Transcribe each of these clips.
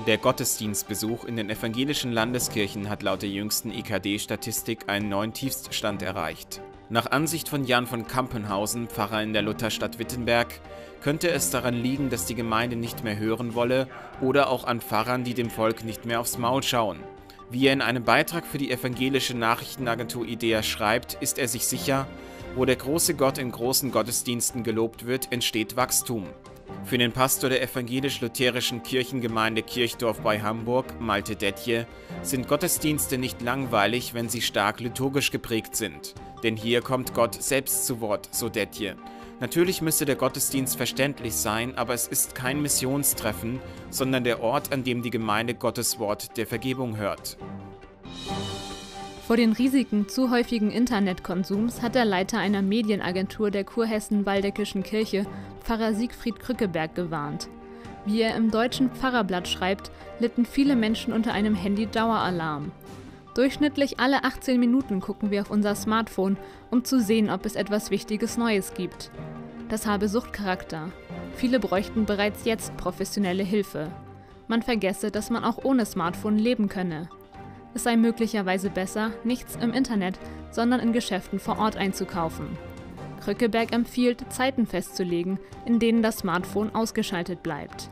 Der Gottesdienstbesuch in den evangelischen Landeskirchen hat laut der jüngsten EKD-Statistik einen neuen Tiefststand erreicht. Nach Ansicht von Jan von Kampenhausen, Pfarrer in der Lutherstadt Wittenberg, könnte es daran liegen, dass die Gemeinde nicht mehr hören wolle oder auch an Pfarrern, die dem Volk nicht mehr aufs Maul schauen. Wie er in einem Beitrag für die evangelische Nachrichtenagentur IDEA schreibt, ist er sich sicher, wo der große Gott in großen Gottesdiensten gelobt wird, entsteht Wachstum. Für den Pastor der evangelisch-lutherischen Kirchengemeinde Kirchdorf bei Hamburg, Malte Detje, sind Gottesdienste nicht langweilig, wenn sie stark liturgisch geprägt sind. Denn hier kommt Gott selbst zu Wort, so Detje. Natürlich müsse der Gottesdienst verständlich sein, aber es ist kein Missionstreffen, sondern der Ort, an dem die Gemeinde Gottes Wort der Vergebung hört. Vor den Risiken zu häufigen Internetkonsums hat der Leiter einer Medienagentur der Kurhessen-Waldeckischen Kirche, Pfarrer Siegfried Krückeberg, gewarnt. Wie er im Deutschen Pfarrerblatt schreibt, litten viele Menschen unter einem Handy-Daueralarm. Durchschnittlich alle 18 Minuten gucken wir auf unser Smartphone, um zu sehen, ob es etwas Wichtiges Neues gibt. Das habe Suchtcharakter. Viele bräuchten bereits jetzt professionelle Hilfe. Man vergesse, dass man auch ohne Smartphone leben könne. Es sei möglicherweise besser, nichts im Internet, sondern in Geschäften vor Ort einzukaufen. Krückeberg empfiehlt, Zeiten festzulegen, in denen das Smartphone ausgeschaltet bleibt.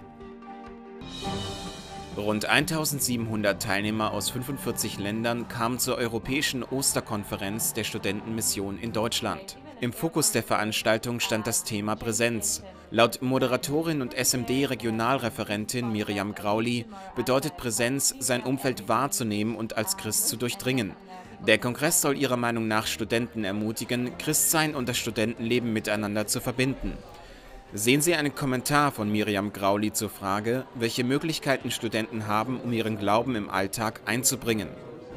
Rund 1700 Teilnehmer aus 45 Ländern kamen zur Europäischen Osterkonferenz der Studentenmission in Deutschland. Im Fokus der Veranstaltung stand das Thema Präsenz. Laut Moderatorin und SMD-Regionalreferentin Miriam Grauli bedeutet Präsenz, sein Umfeld wahrzunehmen und als Christ zu durchdringen. Der Kongress soll ihrer Meinung nach Studenten ermutigen, Christsein und das Studentenleben miteinander zu verbinden. Sehen Sie einen Kommentar von Miriam Grauli zur Frage, welche Möglichkeiten Studenten haben, um ihren Glauben im Alltag einzubringen.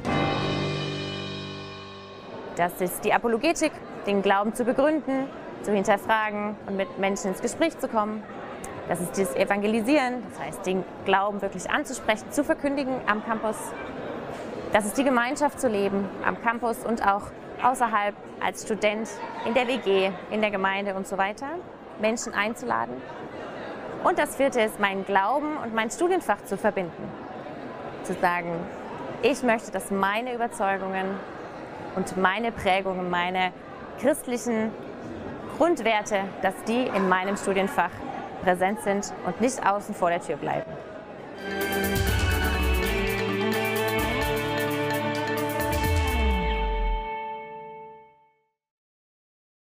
Das ist die Apologetik, den Glauben zu begründen, zu hinterfragen und mit Menschen ins Gespräch zu kommen. Das ist das Evangelisieren, das heißt, den Glauben wirklich anzusprechen, zu verkündigen am Campus. Das ist die Gemeinschaft zu leben am Campus und auch außerhalb als Student, in der WG, in der Gemeinde und so weiter, Menschen einzuladen. Und das vierte ist, meinen Glauben und mein Studienfach zu verbinden. Zu sagen, ich möchte, dass meine Überzeugungen und meine Prägungen, meine christlichen Grundwerte, dass die in meinem Studienfach präsent sind und nicht außen vor der Tür bleiben.